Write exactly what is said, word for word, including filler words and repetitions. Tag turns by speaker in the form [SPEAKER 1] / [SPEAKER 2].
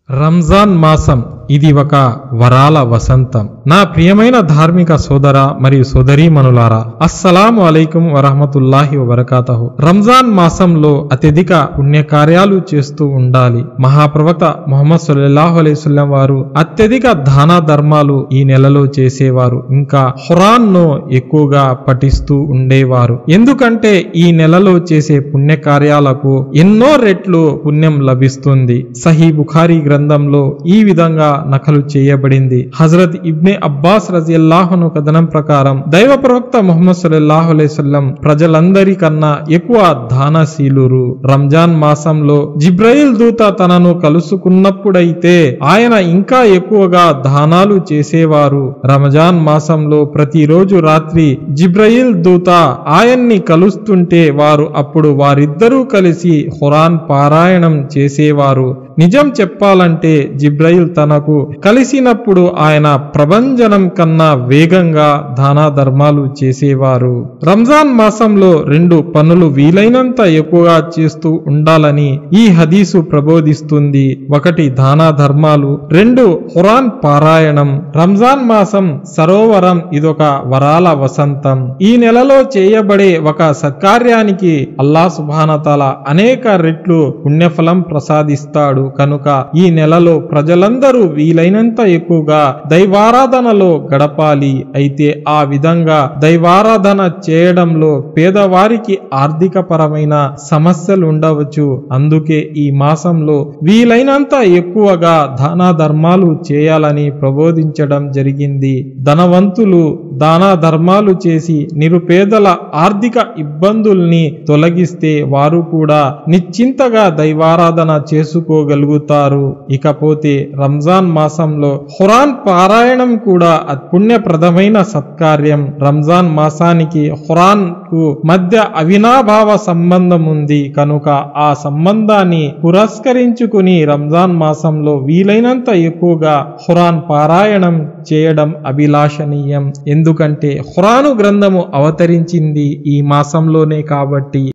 [SPEAKER 1] రంజాన్ మాసం ఇది ఒక వరాల వసంతం. నా ప్రియమైన ధార్మిక సోదర మరియు సోదరీమణులారా, అస్సలాము అలైకుం వరహమతుల్లాహి వబరకాతహు. రంజాన్ మాసంలో అత్యధిక పుణ్యకార్యాలు చేస్తూ ఉండాలి. మహాప్రవక్త ముహమ్మద్ సల్లల్లాహు అలైహి వసల్లం వారు అత్యధిక దాన ధర్మాలు ఈ నెలలో చేసేవారు. ఇంకా ఖురాన్ ను ఎక్కువగా పఠిస్తూ ఉండేవారు. ఎందుకంటే ఈ నెలలో చేసే పుణ్యకార్యాలకు ఎన్నో రెట్లు పుణ్యం లభిస్తుంది. సహీ బుఖారీ గ్రంథంలో ఈ విధంగా నకలు చేయబడింది. హజరత్ ఇబ్నే అబ్బాస్ రజియల్లాహు అన్హు కథనం ప్రకారం దైవ ప్రవక్త ముహమ్మద్ సల్లల్లాహు అలైహి వసల్లం ప్రజలందరికన్నా ఎక్కువ దానశీలురు. రంజాన్ మాసంలో జిబ్రయిల్ దూత తనను కలుసుకున్నప్పుడైతే ఆయన ఇంకా ఎక్కువగా దానాలు చేసేవారు. రంజాన్ మాసంలో ప్రతిరోజు రాత్రి జిబ్రయిల్ దూత ఆయన్ని కలుస్తుంటే వారు అప్పుడు వారిద్దరూ కలిసి ఖురాన్ పారాయణం చేసేవారు. నిజం చెప్పాలంటే జిబ్రయిల్ తనకు కలిసినప్పుడు ఆయన ప్రభంజనం కన్నా వేగంగా దాన ధర్మాలు చేసేవారు. రంజాన్ మాసంలో రెండు పనులు వీలైనంత ఎక్కువగా చేస్తూ ఉండాలని ఈ హదీసు ప్రబోధిస్తుంది. ఒకటి దాన ధర్మాలు, రెండు ఖురాన్ పారాయణం. రంజాన్ మాసం సరోవరం, ఇదొక వరాల వసంతం. ఈ నెలలో చేయబడే ఒక సత్కార్యానికి అల్లాహ్ సుబ్హానహు వ తఆలా అనేక రెట్లు పుణ్యఫలం ప్రసాదిస్తాడు. కనుక ఈ నెలలో ప్రజలందరూ వీలైనంత ఎక్కువగా దైవారాధనలో గడపాలి. అయితే ఆ విధంగా దైవారాధన చేయడంలో పేదవారికి ఆర్థిక పరమైన సమస్యలు ఉండవచ్చు. అందుకే ఈ మాసంలో వీలైనంత ఎక్కువగా దాన ధర్మాలు చేయాలని ప్రబోధించడం జరిగింది. ధనవంతులు దాన ధర్మాలు చేసి నిరుపేదల ఆర్థిక ఇబ్బందుల్ని తొలగిస్తే వారు కూడా నిశ్చింతగా దైవారాధన చేసుకోగలుగుతారు. ఇకపోతే రంజాన్ మాసంలో ఖురాన్ పారాయణం కూడా పుణ్యప్రదమైన సత్కార్యం. రంజాన్ మాసానికి ఖురాన్ కు మధ్య అవినాభావ సంబంధం ఉంది. కనుక ఆ సంబంధాన్ని పురస్కరించుకుని రంజాన్ మాసంలో వీలైనంత ఎక్కువగా ఖురాన్ పారాయణం చేయడం అభిలాషణీయం. ఎందుకంటే ఖురాను గ్రంథము అవతరించింది ఈ మాసంలోనే కాబట్టి.